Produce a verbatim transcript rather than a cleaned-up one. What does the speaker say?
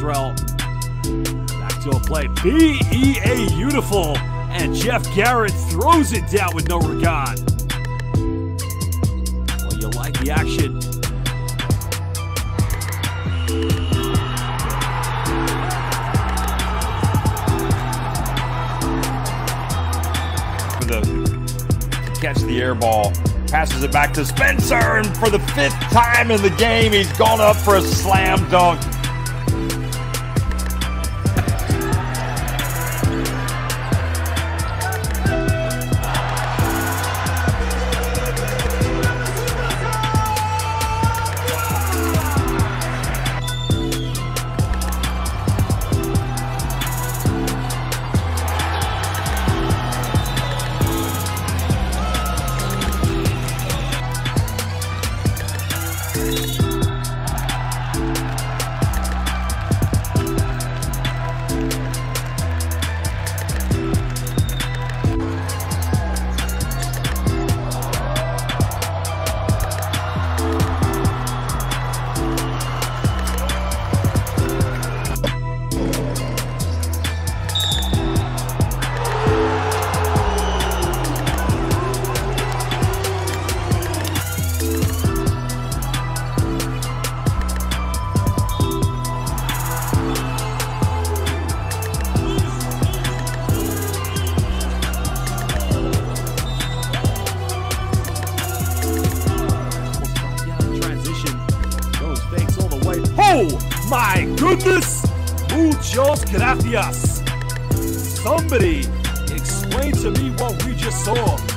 Israel. Back to a play. B E A beautiful. And Jeff Garrett throws it down with no regard. Well, you like the action. For the catch the air ball. Passes it back to Spencer, and for the fifth time in the game, he's gone up for a slam dunk. Oh my goodness! Muchos gracias! Somebody explain to me what we just saw.